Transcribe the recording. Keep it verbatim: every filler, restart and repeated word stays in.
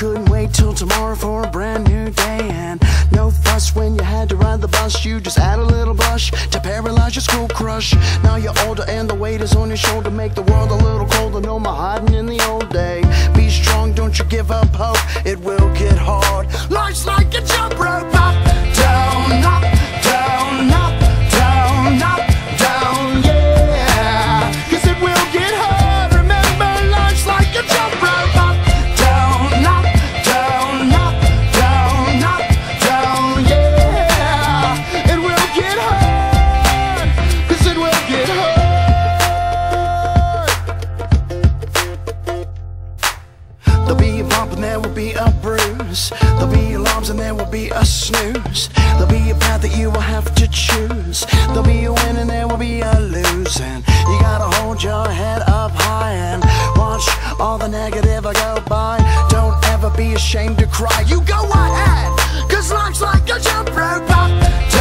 couldn't wait till tomorrow for a brand new day. And no fuss when you had to ride the bus. You just add a little blush to paralyze your school crush. Now you're older and the weight is on your shoulder. Make the world a little colder, no more hiding in the old day. Be strong, don't you give up hope, it will get hard. Life's like a jump rope, up, down, up, down, up, down, up, down, yeah. Cause it will get hard, remember life's like a jump rope, up, down, up, down, up, down, up, down, yeah. It will get hard, cause it will get hard. There'll be a bump and there will be a bruise. There'll be alarms and there will be a snooze. There'll be a path that you will have to choose. There'll be a win and there will be a lose. And you gotta hold your head up high and watch all the negative go by. Don't ever be ashamed to cry. You go ahead, cause life's like a jump rope, up,